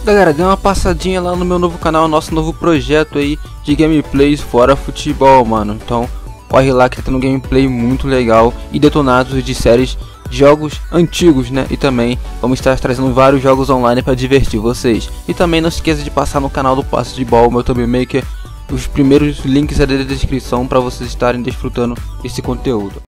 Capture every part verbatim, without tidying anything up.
Galera, dê uma passadinha lá no meu novo canal, nosso novo projeto aí de gameplays fora futebol, mano. Então corre lá que tá tendo gameplay muito legal e detonados de séries de jogos antigos, né? E também vamos estar trazendo vários jogos online para divertir vocês. E também não se esqueça de passar no canal do Passe de Ball, meu Thumb Maker. Os primeiros links aí da descrição para vocês estarem desfrutando esse conteúdo.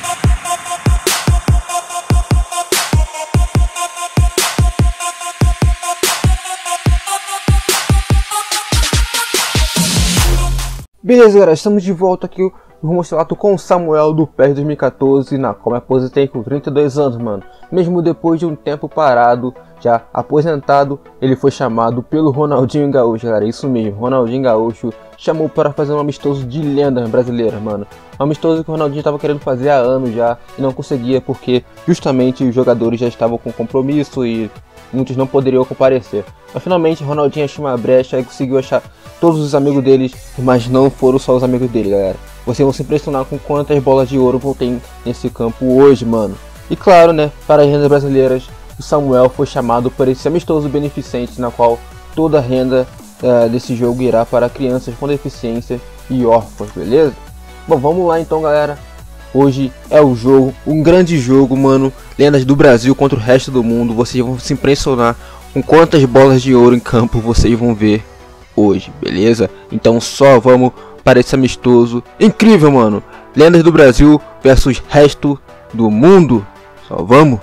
Beleza, galera, estamos de volta aqui no rumo relato com o Samuel do P E S dois mil e quatorze, na qual me aposentei com trinta e dois anos, mano. Mesmo depois de um tempo parado, já aposentado, ele foi chamado pelo Ronaldinho Gaúcho, galera. Isso mesmo, Ronaldinho Gaúcho chamou para fazer um amistoso de lendas brasileiras, mano. Um amistoso que o Ronaldinho estava querendo fazer há anos já e não conseguia porque justamente os jogadores já estavam com compromisso e muitos não poderiam comparecer. Mas finalmente Ronaldinho achou uma brecha e conseguiu achar todos os amigos deles, mas não foram só os amigos dele, galera. Vocês vão se impressionar com quantas bolas de ouro tem nesse campo hoje, mano. E claro, né, para as rendas brasileiras, o Samuel foi chamado para esse amistoso beneficente, na qual toda a renda uh, desse jogo irá para crianças com deficiência e órfãos, beleza? Bom, vamos lá então, galera. Hoje é o jogo, um grande jogo, mano. Lendas do Brasil contra o resto do mundo. Vocês vão se impressionar com quantas bolas de ouro em campo vocês vão ver hoje, beleza? Então só vamos para esse amistoso incrível, mano. Lendas do Brasil versus resto do mundo. Só vamos.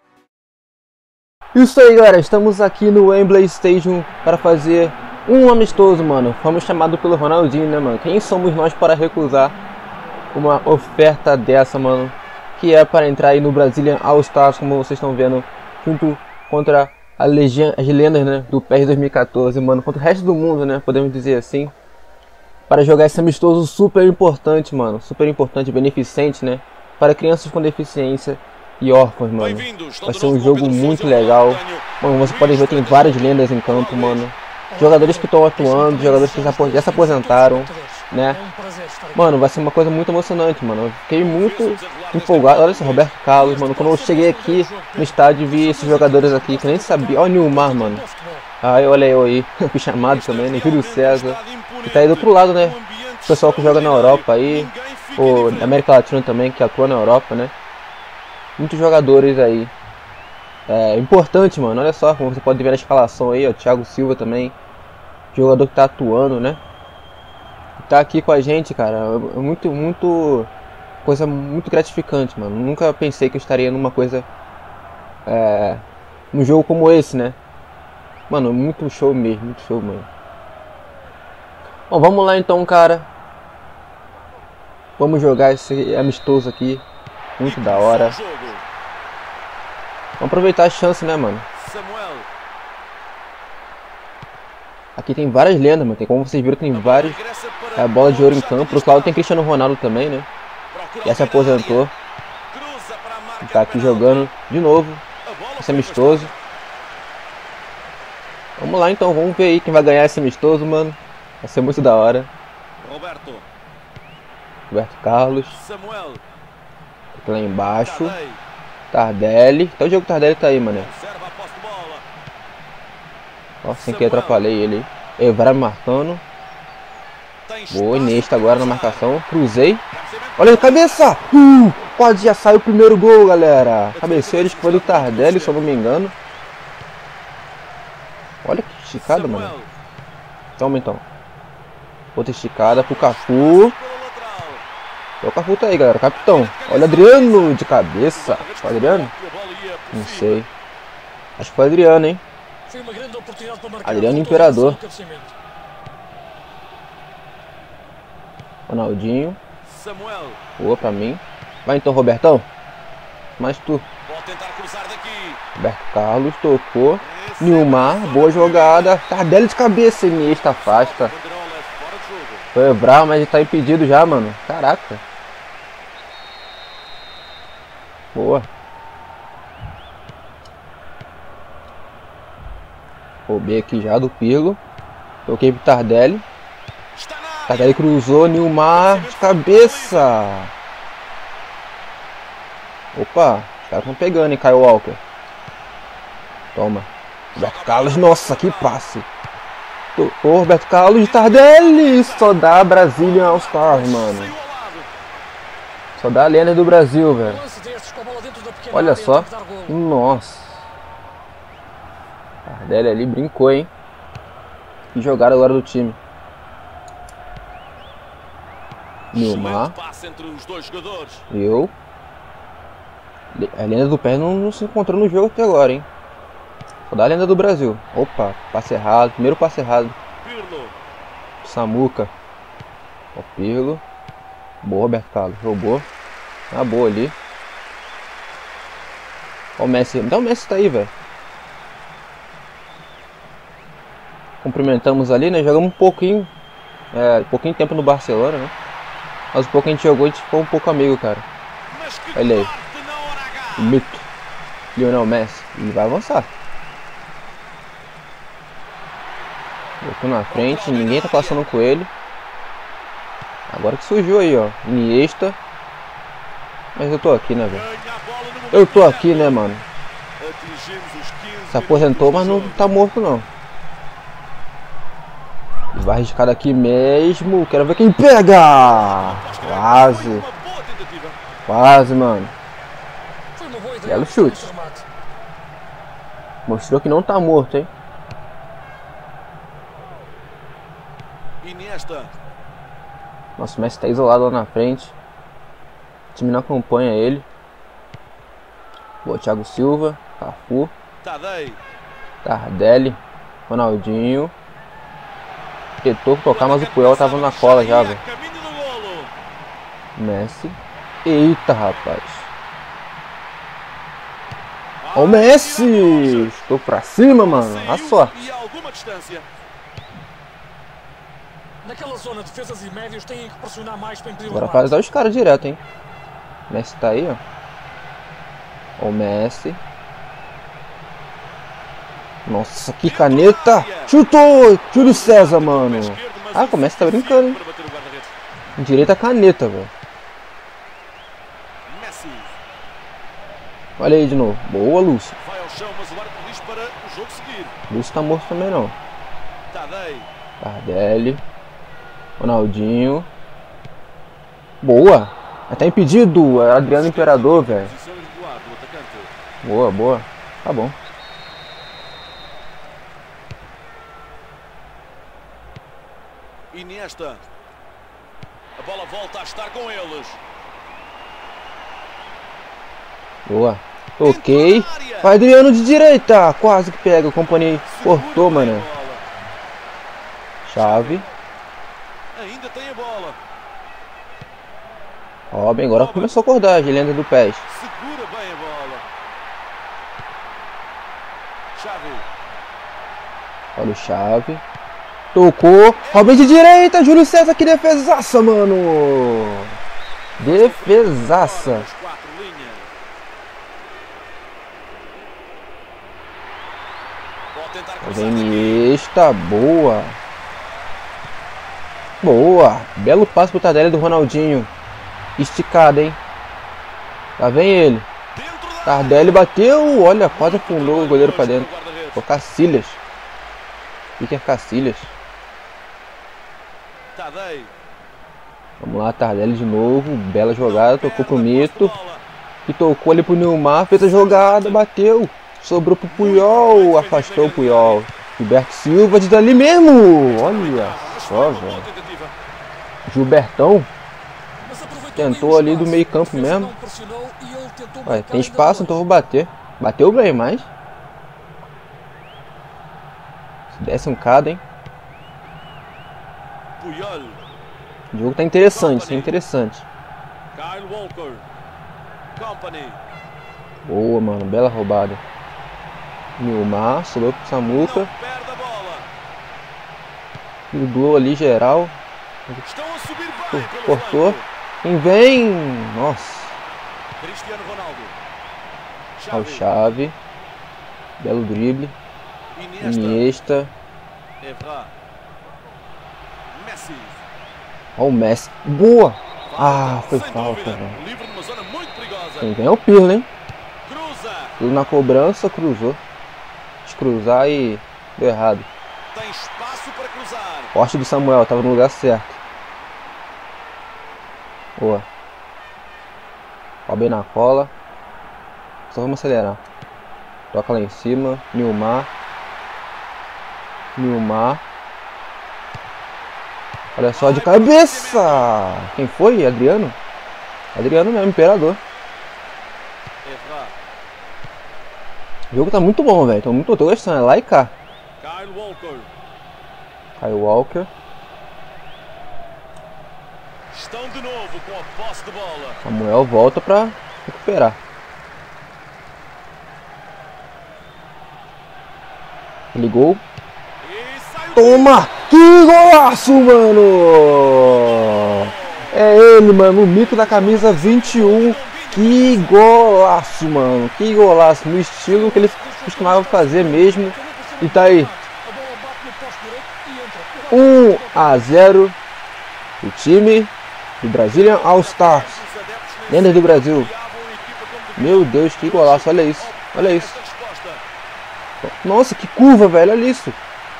Isso aí, galera. Estamos aqui no Wembley Stadium para fazer um amistoso, mano. Fomos chamados pelo Ronaldinho, né, mano? Quem somos nós para recusar uma oferta dessa, mano? Que é para entrar aí no Brazilian All Stars, como vocês estão vendo, junto contra a legião, as lendas, né, do P E S dois mil e quatorze, mano, contra o resto do mundo, né, podemos dizer assim, para jogar esse amistoso super importante, mano, super importante, beneficente, né, para crianças com deficiência e órfãos, mano. Vai ser um jogo muito legal, mano. Você pode ver, tem várias lendas em campo, mano, jogadores que estão atuando, jogadores que já se aposentaram, né, mano. Vai ser uma coisa muito emocionante, mano. Eu fiquei muito empolgado. Olha esse Roberto Carlos, mano. Quando eu cheguei aqui no estádio, vi esses jogadores aqui que nem sabia. Olha o Nilmar, mano. Aí, olha eu aí, fui chamado também, né? Júlio César. E tá aí do outro lado, né? O pessoal que joga na Europa aí, ou na América Latina também, que atua na Europa, né? Muitos jogadores aí. É importante, mano. Olha só, como você pode ver na escalação aí, ó. Thiago Silva também, jogador que tá atuando, né? Tá aqui com a gente, cara, é muito, muito, coisa muito gratificante, mano. Nunca pensei que eu estaria numa coisa, é, num jogo como esse, né? Mano, muito show mesmo, muito show, mano. Bom, vamos lá então, cara. Vamos jogar esse amistoso aqui, muito da hora. Vamos aproveitar a chance, né, mano? Aqui tem várias lendas, mano. Tem, como vocês viram, tem várias é, bolas de ouro em campo. Pro outro lado tem Cristiano Ronaldo também, né? Já se aposentou. Tá aqui jogando de novo esse amistoso. Vamos lá então, vamos ver aí quem vai ganhar esse amistoso, mano. Vai ser muito da hora. Roberto, Roberto Carlos. Aqui lá embaixo. Tardelli. Até o jogo Tardelli tá aí, mano. Nossa, sem que atrapalhei ele. Evra marcando. Boa, Iniesta agora na marcação. Cruzei. Olha a cabeça! Uh, quase já saiu o primeiro gol, galera. Cabeceou, ele que foi do Tardelli, se eu não me engano. Olha que esticada, mano. Toma então. Outra esticada pro Cafu. O Cafu tá aí, galera. Capitão. Olha o Adriano de cabeça. Foi Adriano? Não sei. Acho que foi Adriano, hein? Adriano Imperador. Ronaldinho. Boa pra mim. Vai então, Robertão. Mais tu. Roberto Carlos tocou. Nilmar, boa jogada. Tardelli de cabeça. Iniesta afasta. Foi Evra, mas ele tá impedido já, mano. Caraca. Boa. Roubei aqui já do Pirlo. Toquei pro Tardelli. Tardelli cruzou, Nilmar de cabeça. Opa, os caras estão pegando, hein, Kyle Walker. Toma. Roberto Carlos, nossa, que passe. Ô, Roberto Carlos de Tardelli. Só dá Brazilian All Stars, mano. Só dá a lenda do Brasil, velho. Olha só. Nossa. Tardelli ali brincou, hein. Que jogada agora do time. Nilmar. Eu. A lenda do pé não, não se encontrou no jogo até agora, hein. Só dá a lenda do Brasil. Opa, passe errado. Primeiro passe errado. Samuca. O Pirlo. Boa, Roberto Carlos. Roubou. Tá boa ali. Ó o Messi. Então o Messi tá aí, velho. Cumprimentamos ali, né? Jogamos um pouquinho. É, um pouquinho de tempo no Barcelona, né? Mas um pouco a gente jogou, a gente ficou um pouco amigo, cara. Olha aí. O mito. Lionel Messi. Ele vai avançar. Botou na frente, ninguém tá passando com ele. Agora que surgiu aí, ó. Iniesta. Mas eu tô aqui, né, velho? Eu tô aqui, né, mano? Se aposentou, mas não tá morto, não. Vai arriscar daqui mesmo. Quero ver quem pega. Quase. Quase, mano. Belo chute. Mostrou que não tá morto, hein? Nossa, o Messi tá isolado lá na frente. O time não acompanha ele. Boa, Thiago Silva. Cafu. Tardelli. Ronaldinho. Tentou tocar, mas o Puyol tava na cola já, velho. Messi. Eita, rapaz. Ó o Messi. Estou pra cima, mano. A sorte. Naquela zona, defesas e médios têm que pressionar mais para impedir. Agora faz dar os caras direto, hein. Messi tá aí, ó. Ó o Messi. Nossa, que caneta! Chutou! Júlio César, mano. Ah, o Messi tá brincando, hein. Direita caneta, velho. Olha aí de novo. Boa, Lúcio. Lúcio tá morto também, não. Tardelli. Ronaldinho. Boa. Tá impedido. Adriano Imperador, velho. Boa, boa. Tá bom. Iniesta. A bola volta a estar com eles. Boa. Toquei. Vai Adriano de direita. Quase que pega. O companheiro cortou, mano. Chave. Ainda tem a bola. Robin agora começou a acordar. Lenda do pés. Segura bem a bola. Chave. Olha o Chave. Tocou. Robin de direita. Júlio César. Que defesaça, mano. Defesaça. Iniesta. Boa. Boa. Belo passe pro Tardelli do Ronaldinho. Esticado, hein. Lá vem ele. Tardelli bateu. Olha, quase afundou o goleiro pra dentro. Pô, Cacilhas. Iker Cacilhas. Vamos lá, Tardelli de novo. Bela jogada. Tocou pro Mito. E tocou ali pro Nilmar. Fez a jogada. Bateu. Sobrou pro Puyol. Afastou o Puyol. Gilberto Silva de dali mesmo. Olha só, velho. Gilbertão. Tentou ali do meio campo mesmo. Ué, tem espaço, então vou bater. Bateu bem, mas se desse um cada, hein. O jogo tá interessante, tá interessante. Boa, mano, bela roubada. Nilmar, sobrou pro Samuca. Driblou ali geral. Cortou. Quem vem? Nossa. Olha o Chave. Belo drible. Iniesta. Olha o Messi. Boa! Ah, foi falta, velho. Quem vem é o Pirlo, hein? Pirlo na cobrança, cruzou. quis cruzar e deu errado. Tem espaço para cruzar. Corte do Samuel, tava no lugar certo. Boa. Ó, bem na cola. Só vamos acelerar. Toca lá em cima. Nilmar. Nilmar. Olha só de cabeça. Quem foi? Adriano? Adriano mesmo, Imperador. O jogo tá muito bom, velho. Tô muito tô gostando. É lá e cá. Kyle Walker. Kyle Walker. Estão de novo com a posse de bola. Samuel volta pra recuperar. Ligou. Toma! Que golaço, mano! É ele, mano. O mito da camisa vinte e um. Que golaço, mano. Que golaço. No estilo que ele costumava fazer mesmo. E tá aí. um a zero. O time do Brazilian All Stars. Lendas do Brasil. Meu Deus, que golaço. Olha isso. Olha isso. Nossa, que curva, velho. Olha isso.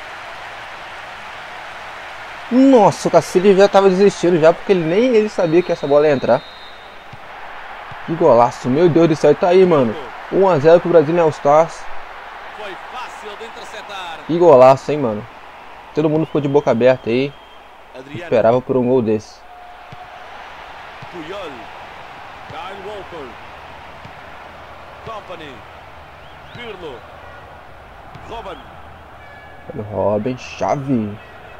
Nossa, o Cacilhas já tava desistindo já, porque ele, nem ele sabia que essa bola ia entrar. Que golaço. Meu Deus do céu. Tá aí, mano. um a zero pro Brazilian All Stars. Foi fácil de interceptar. Que golaço, hein, mano. Todo mundo ficou de boca aberta aí. Adriano. Esperava por um gol desse. Puyol. Kyle Walker. Company. Pirlo. Robin. Robin, chave.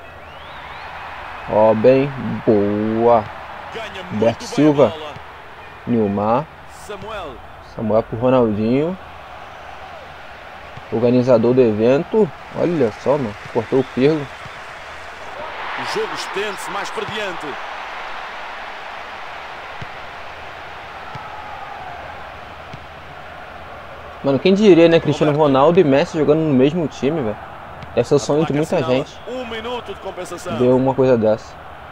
Robin, boa. Ganha Beto muito bem Silva. a bola. Nilmar. Samuel. Samuel pro Ronaldinho. Organizador do evento. Olha só, mano. Cortou o Pirlo. O jogo estende-se mais para diante. Mano, quem diria, né? Cristiano Ronaldo e Messi jogando no mesmo time, velho. Deve ser o sonho de muita gente. Um minuto de compensação. Deu uma coisa dessa.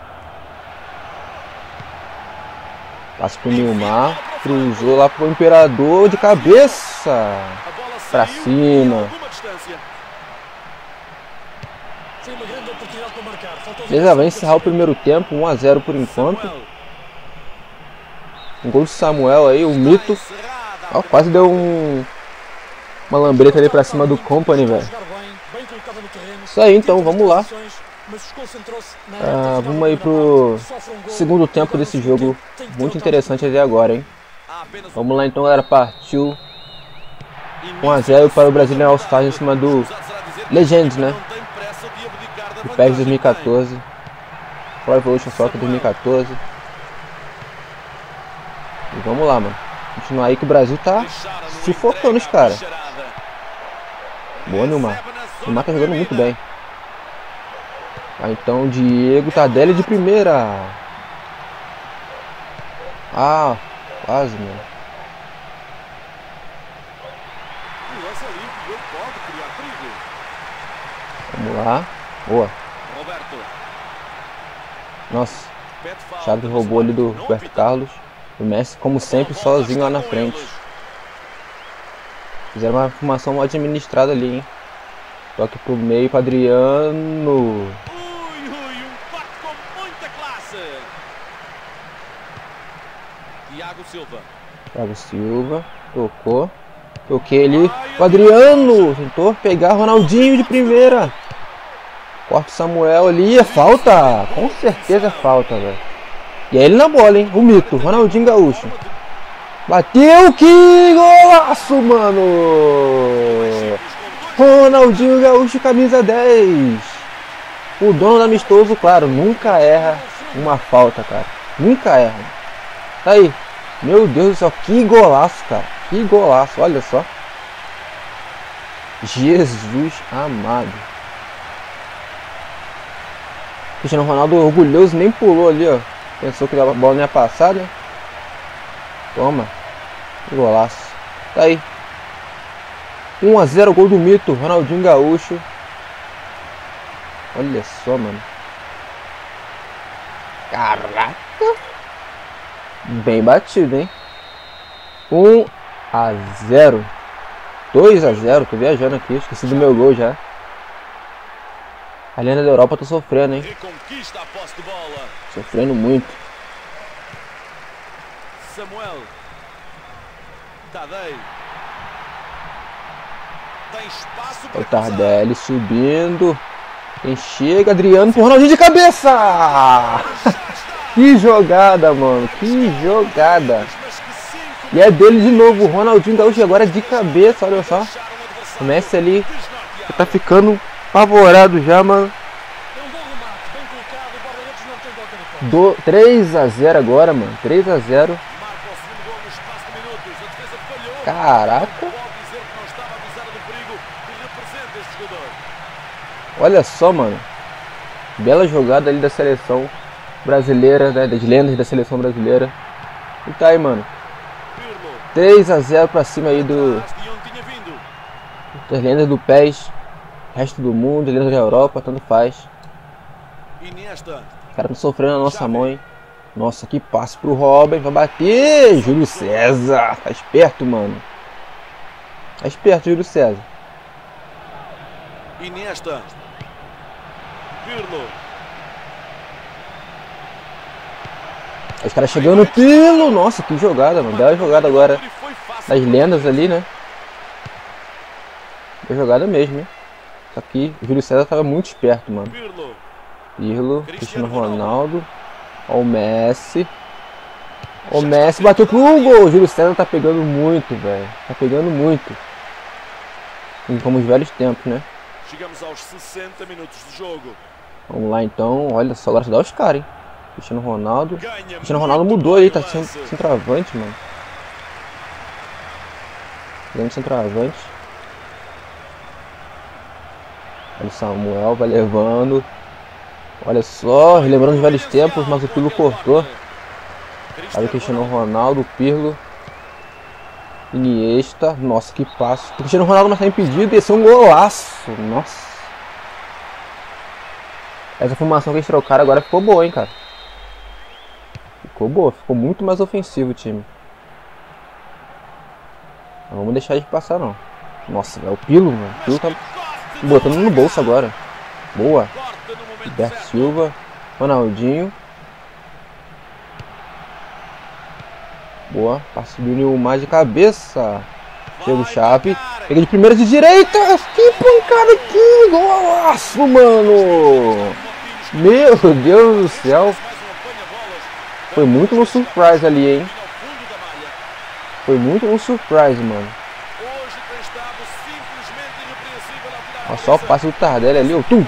Passa pro Nilmar. Cruzou lá pro Imperador de cabeça. A bola Pra saiu cima. em alguma distância. Foi uma grande oportunidade para marcar. Faltou Beleza, vai encerrar o primeiro tempo. um a zero por enquanto. Samuel. Um gol de Samuel aí, o mito. Encerrada. Ó, quase deu um... uma lambreta ali pra cima do Company, velho. Isso aí, então, vamos lá. Ah, vamos aí pro segundo tempo desse jogo. Muito interessante até agora, hein. Há apenas Vamos lá então, galera. Partiu. um a zero para o Brazilian All Stars em cima do Legends, né? não tem pressa de abdicar da do P E S vantagem dois mil e quatorze. Pro Evolution Soccer dois mil e quatorze. E vamos lá, mano. Continuar aí que o Brasil tá sufocando os caras. Boa, Nilmar. Nilmar tá jogando muito bem. Ah, então Diego Tardelli de primeira. Ah, quase, mano. O lance livre, ele pode criar perigo. Vamos lá. Boa. Roberto. Nossa, Pede falta, Chaves mas roubou o ali do árbitro não Roberto apita. Carlos. O Messi, como sempre, A bola sozinho lá está na com frente. eles. Fizeram uma formação mal administrada ali, hein. Toque pro meio para Adriano. Ui, ui, um pato com muita classe. Thiago Silva. Thiago Silva. Tocou. Toquei ali. O Adriano. Tentou pegar Ronaldinho de primeira. Corta o Samuel ali. É falta. Com certeza é falta, velho. E é ele na bola, hein. O mito. Ronaldinho Gaúcho. Bateu. Que golaço, mano. Ronaldinho Gaúcho, camisa dez. O dono do amistoso, claro, nunca erra uma falta, cara. Nunca erra. Tá aí. Meu Deus do céu, que golaço, cara. Que golaço, olha só. Jesus amado. Cristiano Ronaldo orgulhoso, nem pulou ali, ó. Pensou que a bola não ia passar, né? Toma. Que golaço. Tá aí. um a zero, gol do mito, Ronaldinho Gaúcho. Olha só, mano. Caraca. Bem batido, hein? um a zero. dois a zero, tô viajando aqui, esqueci do meu gol já. A lenda da Europa tô sofrendo, hein? Reconquista a posse de bola. Sofrendo muito. Samuel. Tadei. Tem espaço para O Tardelli subindo. Quem chega? Adriano pro Ronaldinho de cabeça! Que jogada, mano. Que jogada. E é dele de novo. O Ronaldinho Gaúcho agora de cabeça. Olha só. O Messi ali tá ficando apavorado já, mano. Do três a zero agora, mano. três a zero. Caraca. Olha só, mano. Bela jogada ali da seleção brasileira, né? Das lendas da seleção brasileira. E tá aí, mano. três a zero pra cima aí do... das lendas do P E S. Resto do mundo, lendas da Europa, tanto faz. Os caras estão sofrendo na nossa mão, hein? Nossa, que passe pro Robin. Vai bater. Júlio César. Tá esperto, mano. Tá esperto, Júlio César. Iniesta. Pirlo. Os caras chegando no Pirlo. Nossa, que jogada, mano. Bela jogada agora das lendas ali, né? Boa jogada mesmo, hein? Só que o Júlio César tava muito esperto, mano. Pirlo, Cristiano Ronaldo. Ó o Messi. O Messi bateu pro gol. O Júlio César tá pegando muito, velho. Tá pegando muito. Como os velhos tempos, né? Chegamos aos sessenta minutos de jogo. Vamos lá então. Olha só, agora dá os caras, hein? Cristiano Ronaldo. Cristiano Ronaldo mudou aí, tá sem centroavante, mano. Grande centroavante. Olha o Samuel, vai levando. Olha só, lembrando os velhos tempos, mas o Pirlo cortou. Olha o Cristiano Ronaldo, o Pirlo. Iniesta. Nossa, que passo. O Cristiano Ronaldo mas tá impedido e esse é um golaço. Nossa. Essa formação que eles trocaram agora ficou boa, hein, cara. Ficou boa, ficou muito mais ofensivo o time. Não vamos deixar eles passar, não. Nossa, velho, o Pirlo, mano. O Pirlo tá botando no bolso agora. Boa. Roberto Silva. Ronaldinho. Boa. Passe do Nilmar de cabeça. Chega o Xavi. Pega de primeira de direita. Que pancada aqui. Golaço, mano. Meu Deus do céu. Foi muito no surprise ali, hein. Foi muito no surprise, mano. Olha só o passe do Tardelli ali, ó. Tum.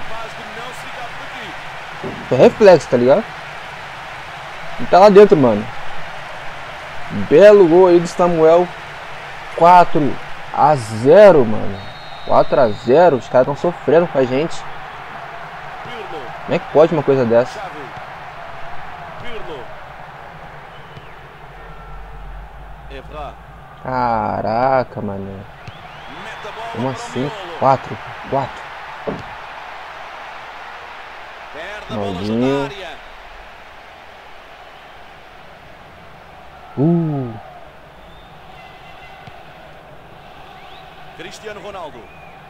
Foi reflexo, tá ligado? E tá lá dentro, mano. Belo gol aí do Samuel. quatro a zero, mano. quatro a zero. Os caras estão sofrendo com a gente. Como é que pode uma coisa dessa? Caraca, mano. Como assim? quatro. quatro. Ronaldinho. Uh. Cristiano Ronaldo.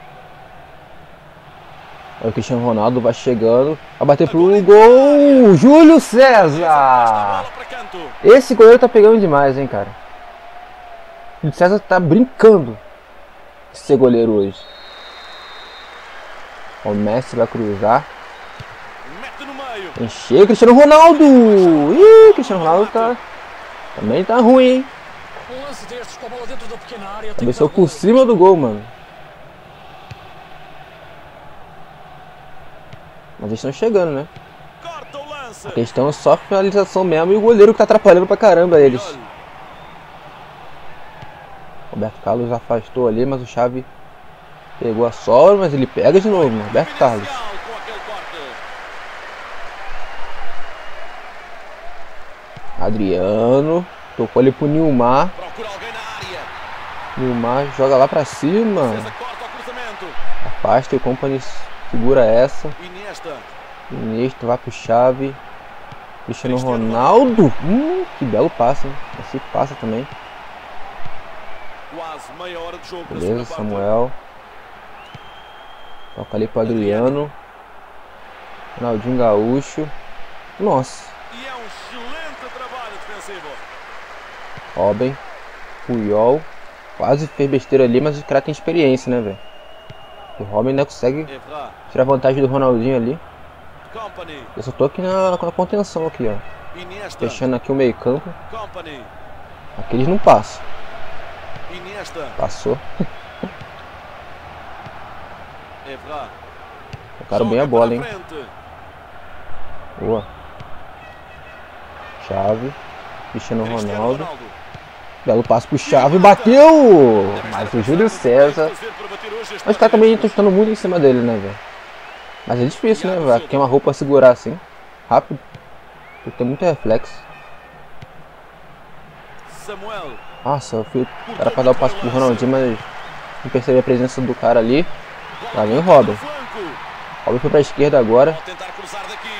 O Cristiano Ronaldo vai chegando. Vai bater pro gol. Júlio César. Esse goleiro tá pegando demais, hein, cara. O Júlio César tá brincando de ser goleiro hoje. O Messi vai cruzar. Encheu o Cristiano Ronaldo. Ih, Cristiano Ronaldo tá... também tá ruim, hein. Cabeceou por cima do gol, mano. Mas eles estão chegando, né? A questão é só a finalização mesmo e o goleiro que tá atrapalhando pra caramba eles. Roberto Carlos afastou ali, mas o Xavi pegou a sobra, mas ele pega de novo, mano. Roberto Carlos. Adriano. Tocou ali pro Nilmar. Nilmar joga lá pra cima. Afasta e o Company segura essa. Iniesta vai pro Xavi. Cristiano Ronaldo. Hum, que belo passe, hein? Esse passa também. quase meia hora de jogo. Beleza, Samuel. Toca ali pro Adriano. Ronaldinho Gaúcho. Nossa. E é um excelente trabalho defensivo. Robin. Puyol. Quase fez besteira ali, mas o cara tem experiência, né, velho? O Robin ainda consegue Evra. tirar vantagem do Ronaldinho ali. Company. Eu só tô aqui na, na contenção aqui, ó. Iniesta. Fechando aqui o meio campo. Company. Aqui eles não passam. Iniesta. Passou. Evra. Tocaram bem a Joga bola, para hein? frente. Boa. Chave. Cristiano Cristiano Ronaldo. Ronaldo. Belo passo pro Chave. Bateu! Mas o Júlio César. Mas os caras também estão chutando muito em cima dele, né, velho? Mas é difícil, né, velho? Porque é uma roupa segurar assim. Rápido. Tem que ter muito reflexo. Samuel. Nossa, eu fui. Era pra dar o passo pro Ronaldinho, mas não percebi a presença do cara ali. Lá vem o Robin. Robin foi pra esquerda agora. Pode tentar cruzar daqui.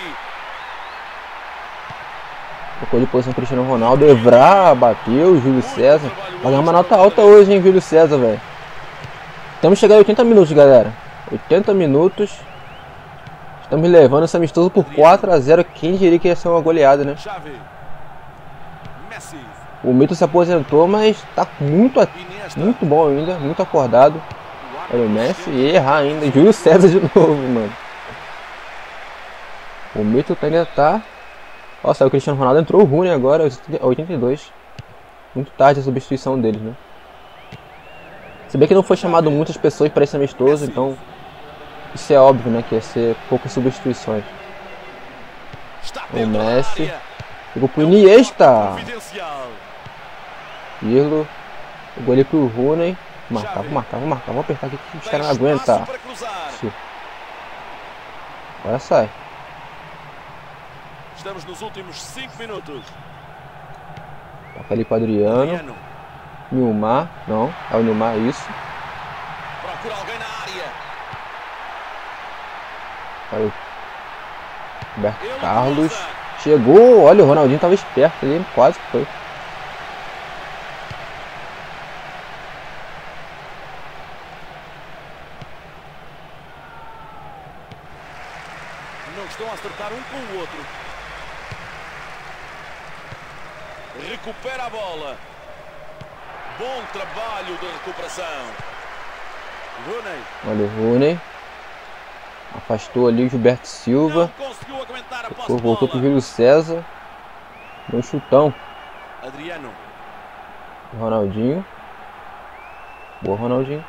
Tocou de posição Cristiano Ronaldo. Evra bateu. Júlio César. Vai ganhar uma nota alta hoje, hein, Júlio César, velho. Estamos chegando a oitenta minutos, galera. oitenta minutos. Estamos levando esse amistoso por quatro a zero. Quem diria que ia ser uma goleada, né? Xavi. Messi. O Mito se aposentou, mas tá muito, Iniesta. muito bom ainda. Muito acordado. Olha o Messi e errar ainda. Júlio César de novo, mano. O Mito ainda tá... Nossa, o Cristiano Ronaldo entrou o Rooney agora, oitenta e dois. Muito tarde a substituição deles, né? Se bem que não foi chamado muitas pessoas para esse amistoso, então... Isso é óbvio, né? Que ia ser poucas substituições. Está O dentro da Messi. área. Pegou pro Iniesta. Confidencial. Pirlo. Pegou ali pro Rooney. Marcar, vou marcar, vou marcar. Vamos apertar aqui que os caras não Tem aguentam. espaço para cruzar. Isso. Agora sai. Estamos nos últimos cinco minutos. Toca ali pro Adriano. Adriano. Nilmar. Não, é o Nilmar, isso. Procura alguém na área. Olha o Roberto Ele Carlos. cruza. Chegou. Olha, o Ronaldinho tava esperto ali. Quase que foi. Não estão a acertar um com o outro. Recupera a bola. Bom trabalho de recuperação. Rooney. Olha o Rooney. Afastou ali o Gilberto Silva. Não conseguiu aguentar a posse Voltou, de voltou pro bola. Júlio César. Deu um chutão. Adriano. Ronaldinho. Boa, Ronaldinho.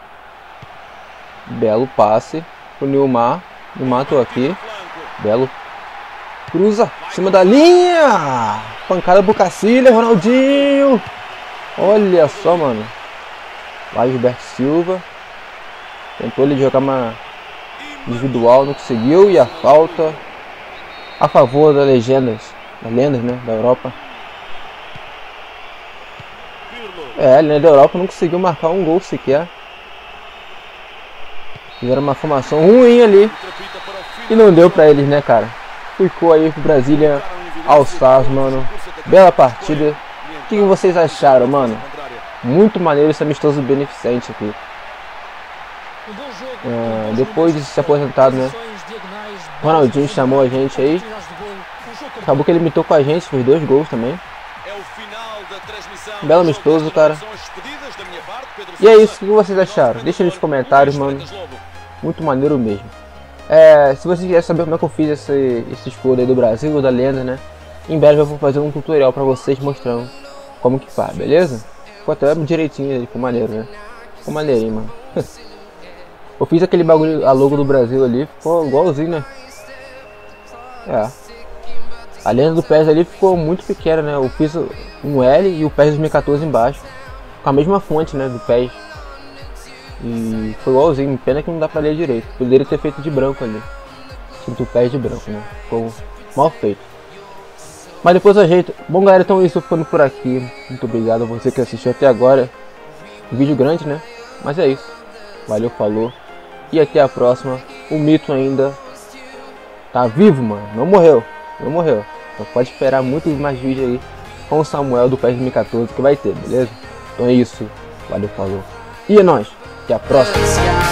Belo passe pro Nilmar. Nilmar, tô aqui. Flanco. Belo. Cruza. Em cima da linha. Pancada pro Cacilha. Ronaldinho. Olha só, mano. Lá Gilberto Silva. Tentou ele jogar uma individual. Não conseguiu. E a falta a favor das legendas. Das lendas, né? Da Europa. Pirlo. É, a lenda da Europa não conseguiu marcar um gol sequer. Fizeram uma formação ruim ali. Trapita para o fim. E não deu pra eles, né, cara? Ficou aí pro Brasília All Stars, mano. Bela partida. O que vocês acharam, mano? Muito maneiro esse amistoso beneficente aqui. Um bom jogo, É, um bom depois jogo, de se aposentado, né? posições diagonais, Ronaldinho bolas chamou a diagonais, gente aí. oportunidades de golo, um jogo Acabou que ele imitou com a gente, fez dois gols também. É o final da transmissão. Belo amistoso, cara. São as despedidas da minha parte, Pedro E é Sousa. isso, o que vocês acharam? Deixa nos comentários, mano. Muito maneiro mesmo. É, se vocês quiserem saber como é que eu fiz esse, esse escudo aí do Brasil, da lenda, né? Em breve eu vou fazer um tutorial pra vocês mostrando como que faz, beleza? Ficou até direitinho, ficou maneiro, né? Ficou maneirinho, mano. Eu fiz aquele bagulho, a logo do Brasil ali, ficou igualzinho, né? É. A lenda do P E S ali ficou muito pequena, né? Eu fiz um L e o P E S dois mil e quatorze embaixo. Com a mesma fonte, né? Do P E S. E foi igualzinho, pena que não dá pra ler direito. Poderia ter feito de branco ali. Escrito P E S de branco, né? Ficou mal feito. Mas depois ajeito. Bom, galera, então isso, ficando por aqui. Muito obrigado a você que assistiu até agora. Um vídeo grande, né? Mas é isso. Valeu, falou. E até a próxima. O Mito ainda tá vivo, mano. Não morreu. Não morreu. Então pode esperar muitos mais vídeos aí com o Samuel do P E S dois mil e quatorze que vai ter, beleza? Então é isso. Valeu, falou. E é nóis. Até a próxima.